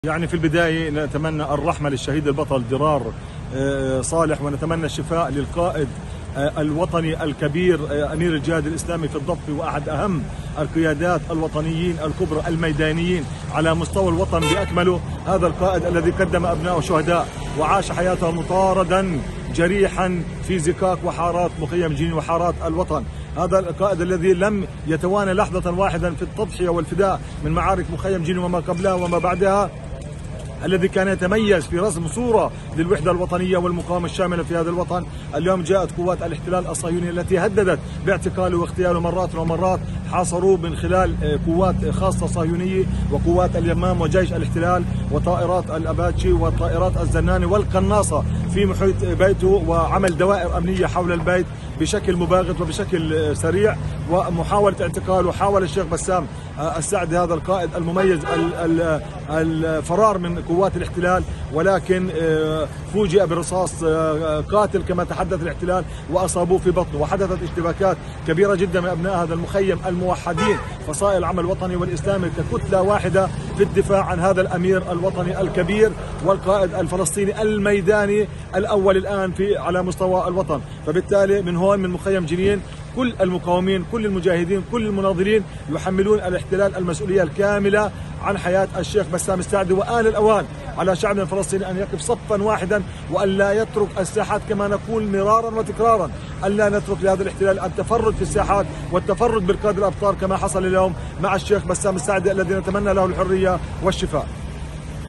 يعني في البداية نتمنى الرحمة للشهيد البطل ضرار صالح، ونتمنى الشفاء للقائد الوطني الكبير أمير الجهاد الإسلامي في الضفة، وأحد أهم القيادات الوطنيين الكبرى الميدانيين على مستوى الوطن بأكمله. هذا القائد الذي قدم أبناءه شهداء وعاش حياته مطاردا جريحا في زقاق وحارات مخيم جنين وحارات الوطن. هذا القائد الذي لم يتوانى لحظة واحدة في التضحية والفداء من معارك مخيم جنين وما قبلها وما بعدها، الذي كان يتميز في رسم صورة للوحدة الوطنية والمقاومة الشاملة في هذا الوطن. اليوم جاءت قوات الاحتلال الصهيوني التي هددت باعتقاله واغتياله مرات ومرات، حاصروه من خلال قوات خاصة صهيونية وقوات اليمام وجيش الاحتلال وطائرات الأباتشي وطائرات الزناني والقناصة في محيط بيته، وعمل دوائر أمنية حول البيت بشكل مباغت وبشكل سريع ومحاولة اعتقال. وحاول الشيخ بسام السعدي هذا القائد المميز الفرار من قوات الاحتلال، ولكن فوجئ برصاص قاتل كما تحدث الاحتلال وأصابوه في بطنه، وحدثت اشتباكات كبيرة جدا من أبناء هذا المخيم الموحدين فصائل العمل الوطني والإسلامي ككتلة واحدة في الدفاع عن هذا الأمير الوطني الكبير والقائد الفلسطيني الميداني الأول الآن على مستوى الوطن. فبالتالي من هون من مخيم جنين كل المقاومين، كل المجاهدين، كل المناضلين يحملون الاحتلال المسؤولية الكاملة عن حياة الشيخ بسام السعدي. وآن الأوان على شعبنا الفلسطيني أن يقف صفا واحدا وأن لا يترك الساحات، كما نقول مرارا وتكرارا، أن لا نترك لهذا الاحتلال التفرد في الساحات والتفرد بالقادة الأبطال كما حصل اليوم مع الشيخ بسام السعدي الذي نتمنى له الحرية والشفاء.